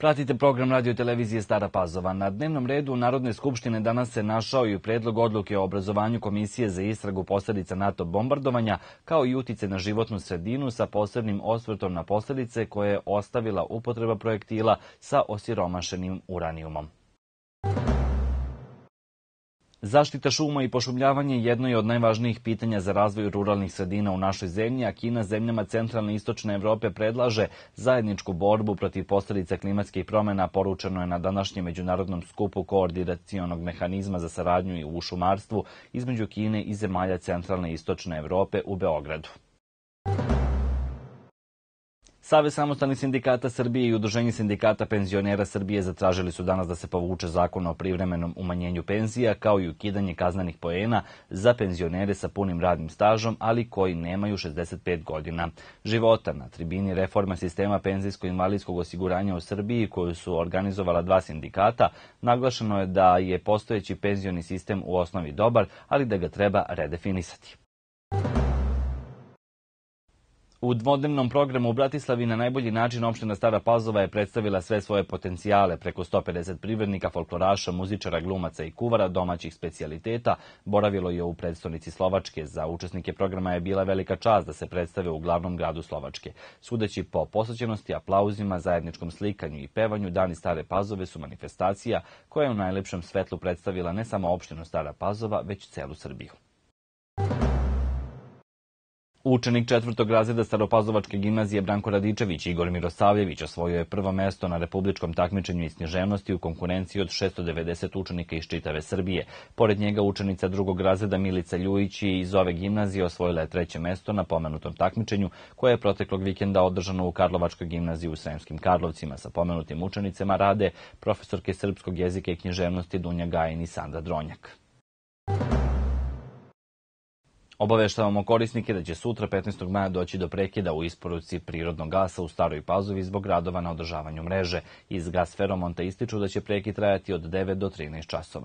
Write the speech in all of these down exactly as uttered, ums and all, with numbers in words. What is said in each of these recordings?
Pratite program radio televizije Stara Pazova. Na dnevnom redu Narodne skupštine danas se našao i predlog odluke o obrazovanju Komisije za istragu posledica NATO bombardovanja, kao i utice na životnu sredinu sa posebnim osvrtom na posledice koje je ostavila upotreba projektila sa osiromašenim uranijumom. Zaštita šuma i pošumljavanje jedno je od najvažnijih pitanja za razvoj ruralnih sredina u našoj zemlji, a Kina zemljama centralne i istočne Evrope predlaže zajedničku borbu protiv posledica klimatskih promjena, poručeno je na današnjem međunarodnom skupu koordinacionog mehanizma za saradnju u šumarstvu između Kine i zemalja centralne i istočne Evrope u Beogradu. Savez samostalnih sindikata Srbije i Udruženje sindikata penzionera Srbije zatražili su danas da se povuče zakon o privremenom umanjenju penzija, kao i ukidanje kaznenih poena za penzionere sa punim radnim stažom, ali koji nemaju šezdeset pet godina života. Na tribini reforma sistema penzijsko-invalidskog osiguranja u Srbiji, koju su organizovala dva sindikata, naglašeno je da je postojeći penzioni sistem u osnovi dobar, ali da ga treba redefinisati. U dvodnevnom programu u Bratislavi na najbolji način opština Stara Pazova je predstavila sve svoje potencijale. Preko sto pedeset privrednika, folkloraša, muzičara, glumaca i kuvara domaćih specijaliteta boravilo je u predstavnici Slovačke. Za učesnike programa je bila velika čast da se predstave u glavnom gradu Slovačke. Sudeći po posvećenosti, aplauzima, zajedničkom slikanju i pevanju, Dani Stare Pazove su manifestacija koja je u najlepšem svetlu predstavila ne samo opštinu Stara Pazova, već celu Srbiju. Učenik četvrtog razreda Staropazovačke gimnazije Branko Radičević Igor Mirosavljević osvojio je prvo mesto na republičkom takmičenju iz književnosti u konkurenciji od šesto devedeset učenika iz čitave Srbije. Pored njega učenica drugog razreda Milica Ljujić iz ove gimnazije osvojila je treće mesto na pomenutom takmičenju, koje je proteklog vikenda održano u Karlovačkoj gimnaziji u Sremskim Karlovcima. Sa pomenutim učenicama rade profesorke srpskog jezika i književnosti Dunja Gajin i Sandra Dronjak. Obaveštavamo korisnike da će sutra petnaestog maja doći do prekida u isporuci prirodnog gasa u Staroj Pazovi zbog radova na održavanju mreže. Iz Gas Feromonta ističu da će prekid trajati od devet do trinaest časova.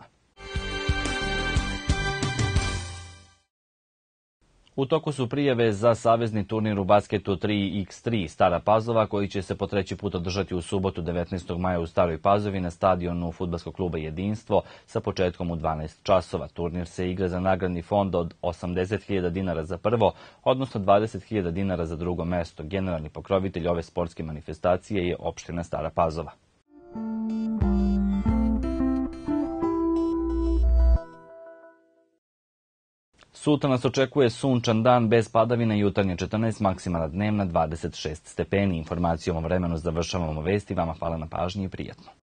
U toku su prijave za savezni turnir u basketu tri iks tri Stara Pazova, koji će se po treći put održati u subotu devetnaestog maja u Staroj Pazovi na stadionu Fudbalskog kluba Jedinstvo sa početkom u dvanaest časova. Turnir se igra za nagradni fond od osamdeset hiljada dinara za prvo, odnosno dvadeset hiljada dinara za drugo mesto. Generalni pokrovitelj ove sportske manifestacije je opština Stara Pazova. Sutra nas očekuje sunčan dan bez padavina, jutarnje četrnaest, maksimalna dnevna dvadeset šest stepeni. Informacijom o vremenu završavamo vesti. Vama hvala na pažnji i prijatno.